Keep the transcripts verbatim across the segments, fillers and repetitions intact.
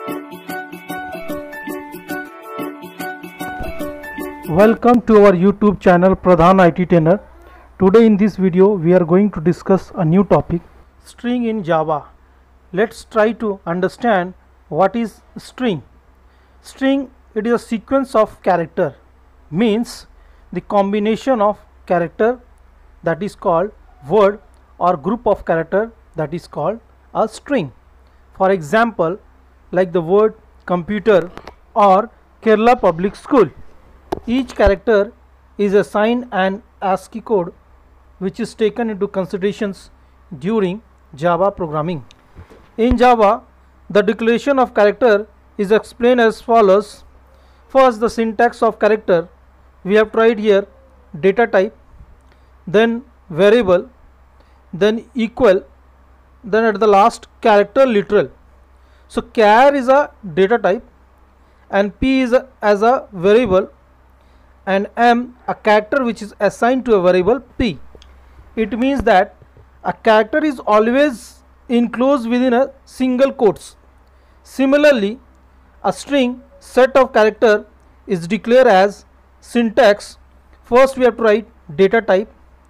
Welcome to our YouTube channel Pradhan I T Trainer. Today in this video we are going to discuss a new topic, string in Java. Let's try to understand what is string. String, it is a sequence of character, means the combination of character that is called word or group of character that is called a string. For example, like the word computer or Kerala Public School. Each character is assigned an ASCII code which is taken into considerations during Java programming. In Java, the declaration of character is explained as follows. First, the syntax of character. We have tried here data type, then variable, then equal, then at the last character literal. So char is a data type and p is a, as a variable, and m a character which is assigned to a variable p. It means that a character is always enclosed within a single quotes. Similarly, a string set of character is declared as syntax. First we have to write data type,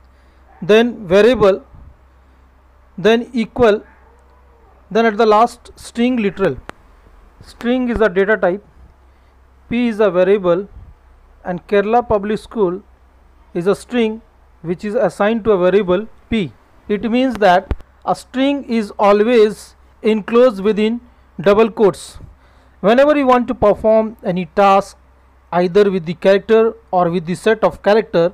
then variable, then equal, then at the last string literal. String is a data type, p is a variable, and Kerala Public School is a string which is assigned to a variable p. It means that a string is always enclosed within double quotes. Whenever you want to perform any task either with the character or with the set of character,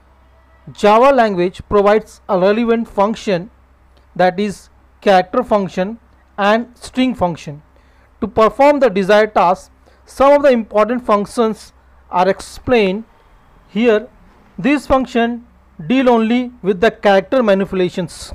Java language provides a relevant function, that is character function and string function. To perform the desired task, some of the important functions are explained here. These functions deal only with the character manipulations.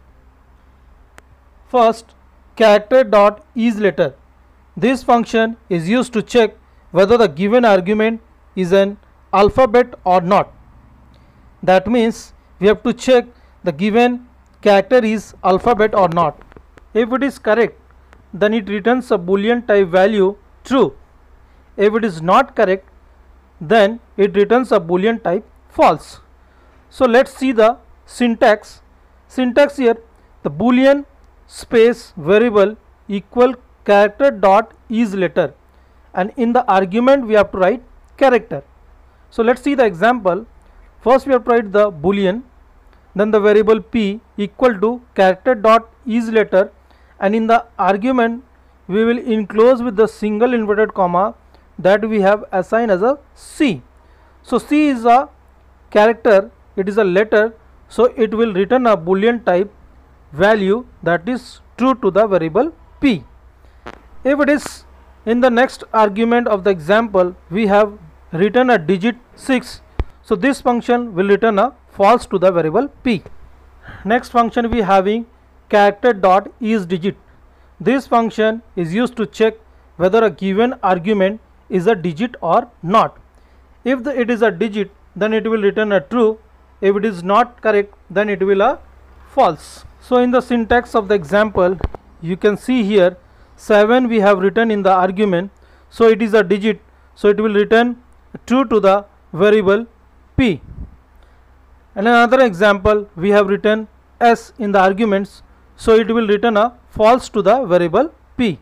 First, character dot isLetter. This function is used to check whether the given argument is an alphabet or not. That means we have to check the given character is alphabet or not. If it is correct, then it returns a boolean type value true. If it is not correct, then it returns a boolean type false. So let's see the syntax. Syntax here, the boolean space variable equal character dot isLetter, and in the argument we have to write character. So let's see the example. First we have to write the boolean, then the variable p equal to character dot isLetter, and in the argument we will enclose with the single inverted comma that we have assigned as a c. So c is a character, it is a letter, so it will return a boolean type value that is true to the variable p. If it is in the next argument of the example, we have written a digit six, so this function will return a false to the variable p. Next function we having character dot isDigit. This function is used to check whether a given argument is a digit or not. If the, it is a digit, then it will return a true. If it is not correct, then it will a false. So in the syntax of the example, you can see here seven we have written in the argument, so it is a digit, so it will return true to the variable p. And another example, we have written s in the arguments, so it will return a false to the variable p.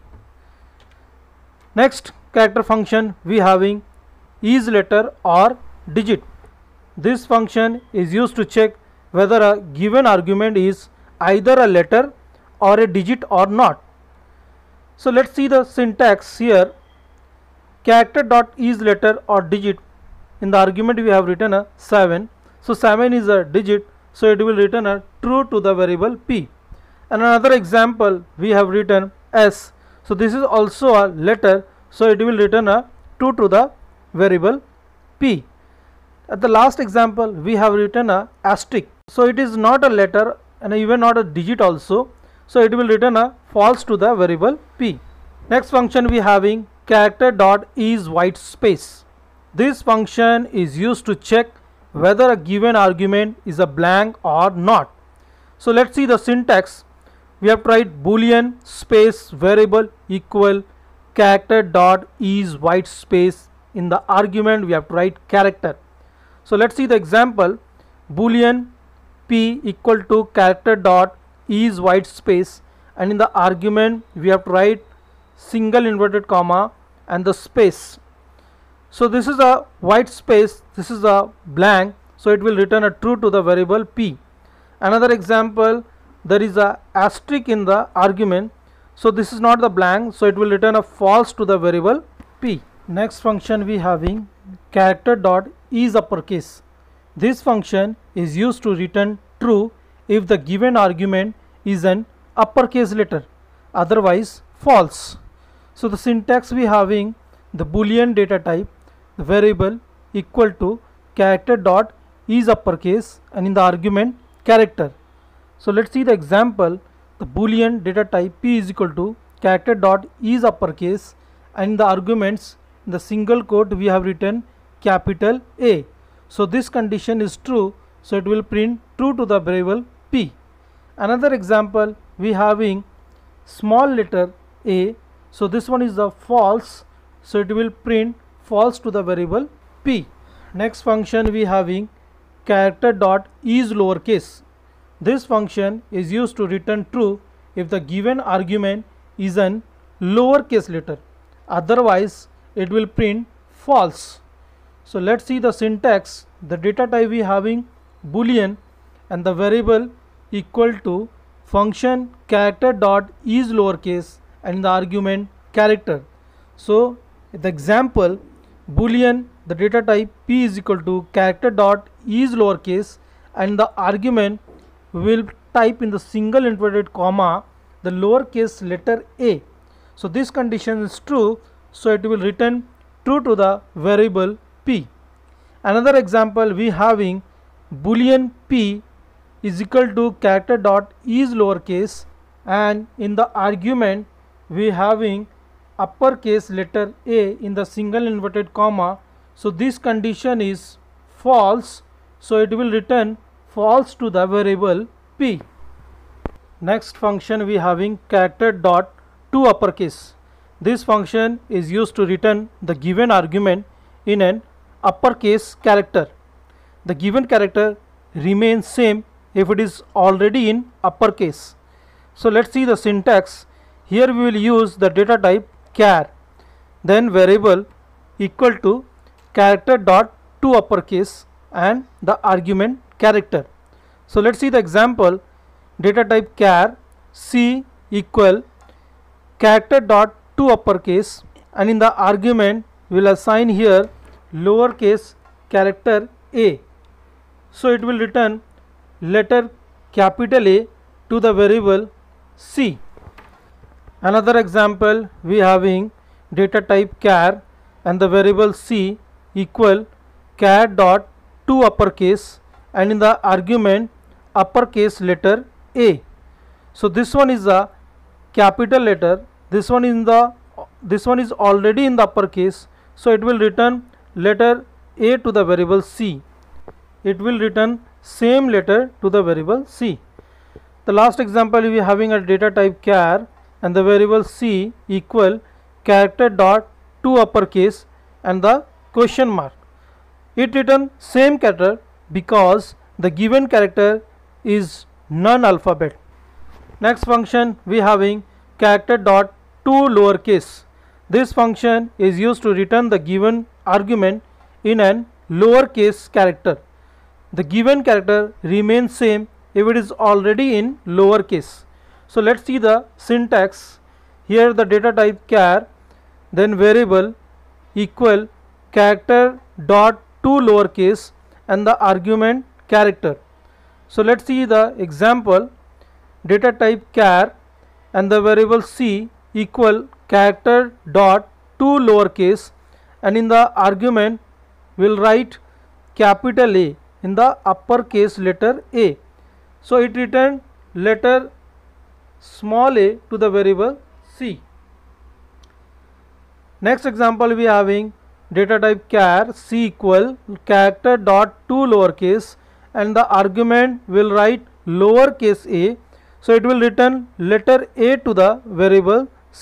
Next character function we having isLetter or digit. This function is used to check whether a given argument is either a letter or a digit or not. So let's see the syntax here. Character dot isLetter or digit, in the argument we have written a seven, so seven is a digit, so it will return a true to the variable p. And another example we have written s, so this is also a letter, so it will return a true to the variable p. At the last example we have written a asterisk, so it is not a letter and even not a digit also, so it will return a false to the variable p. Next function we having character dot is white space. This function is used to check whether a given argument is a blank or not. So let's see the syntax. We have tried boolean space variable equal character dot is white space. In the argument we have to write character. So let's see the example. Boolean p equal to character dot is white space, and in the argument we have to write single inverted comma and the space. So this is a white space, this is a blank, so it will return a true to the variable p. Another example, there is a asterisk in the argument, so this is not the blank, so it will return a false to the variable p. Next function we having character dot is uppercase. This function is used to return true if the given argument is an uppercase letter, otherwise false. So the syntax we having the boolean data type, the variable equal to character dot is uppercase, and in the argument character. So let's see the example. The boolean data type p is equal to character dot is uppercase, and in the arguments in the single quote we have written capital A. So this condition is true, so it will print true to the variable p. Another example, we having small letter a, so this one is the false, so it will print false to the variable p. Next function we having character dot is lowercase. This function is used to return true if the given argument is an lowercase letter, otherwise it will print false. So let's see the syntax. The data type we having boolean, and the variable equal to function character dot is lowercase, and in the argument character. So the example, boolean, the data type p is equal to character dot is lowercase, and the argument will type in the single inverted comma the lowercase letter a. So this condition is true, so it will return true to the variable p. Another example, we having boolean p is equal to character dot is lowercase, and in the argument we having uppercase letter a in the single inverted comma. So this condition is false, so it will return false to the variable p. Next function we having character dot to uppercase. This function is used to return the given argument in an uppercase character. The given character remains same if it is already in uppercase. So let's see the syntax. Here we will use the data type char, then variable equal to character dot to uppercase, and the argument character. So let's see the example. Data type char c equal character dot to uppercase, and in the argument we will assign here lowercase character a. So it will return letter capital A to the variable c. Another example, we having data type char, and the variable c equal char dot to uppercase, and in the argument uppercase letter a. So this one is a capital letter, this one in the this one is already in the uppercase, so it will return letter a to the variable c. It will return same letter to the variable c. The last example, we are having a data type char, and the variable c equal character dot to uppercase and the question mark. It return same character because the given character is non-alphabet. Next function, we having character dot to lowercase. This function is used to return the given argument in an lowercase character. The given character remains same if it is already in lowercase. So let's see the syntax. Here the data type char, then variable equal character dot to lowercase and the argument character. So let's see the example. Data type char and the variable c equal character dot to lowercase, and in the argument we'll write capital A in the uppercase letter a. So it returned letter small a to the variable c. Next example, we are having data type char c equal character dot to lowercase, and the argument will write lowercase a. So it will return letter a to the variable c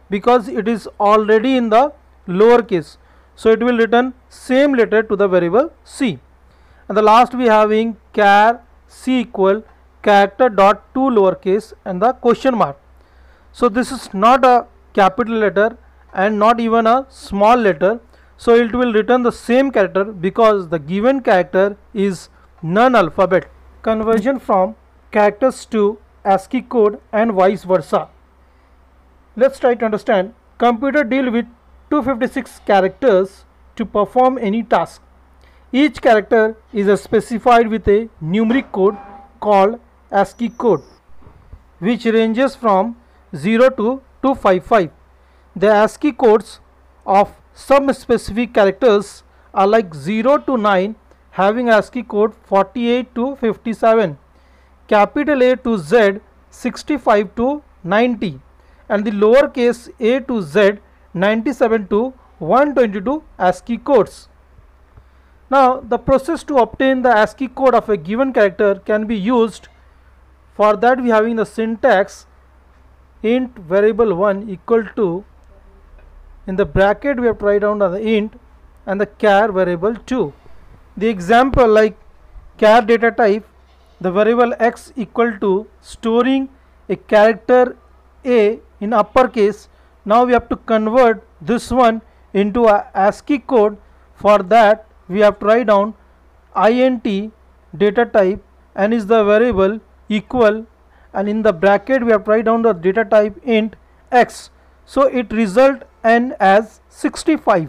because it is already in the lowercase. So it will return same letter to the variable c. And the last we having char c equal character dot to lowercase and the question mark. So this is not a capital letter and not even a small letter. So it will return the same character because the given character is non-alphabet. Conversion from characters to ASCII code and vice versa. Let's try to understand. Computer deal with two hundred fifty-six characters to perform any task. Each character is specified with a numeric code called ASCII code, which ranges from zero to two hundred fifty-five. The ASCII codes of some specific characters are like zero to nine having ASCII code forty-eight to fifty-seven, capital A to Z sixty-five to ninety, and the lowercase a to Z ninety-seven to one twenty-two ASCII codes. Now the process to obtain the ASCII code of a given character can be used. For that we having the syntax int variable one equal to, in the bracket we have to write down the int and the char variable two. The example like char data type, the variable x equal to storing a character a in uppercase. Now we have to convert this one into a ASCII code. For that we have to write down int data type and is the variable equal, and in the bracket we have to write down the data type int x. So it result n as sixty-five.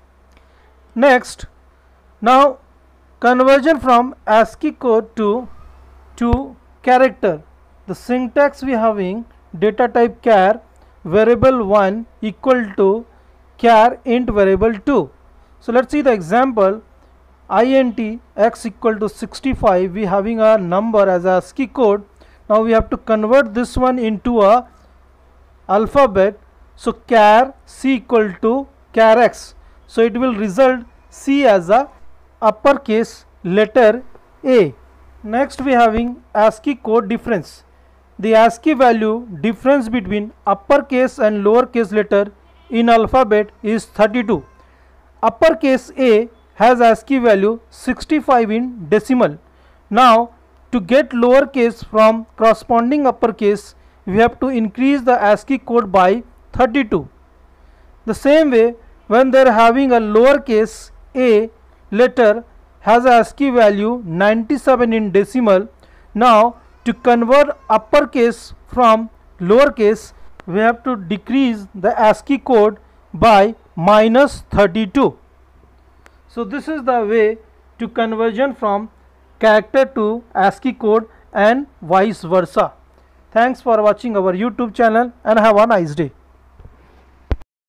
Next, now conversion from ASCII code to to character. The syntax we having data type char variable one equal to char int variable two. So let's see the example. Int x equal to sixty-five, we having a number as a ASCII code. Now we have to convert this one into a alphabet. So char c equal to char x. So it will result c as a uppercase letter a. Next we having ASCII code difference. The ASCII value difference between uppercase and lowercase letter in alphabet is thirty-two. Uppercase a has ASCII value sixty-five in decimal. Now to get lowercase from corresponding uppercase, we have to increase the ASCII code by thirty-two. The same way, when they are having a lowercase a letter has a ASCII value ninety-seven in decimal. Now to convert uppercase from lowercase, we have to decrease the ASCII code by minus thirty-two. So this is the way to conversion from character to ASCII code and vice versa. Thanks for watching our YouTube channel and have a nice day.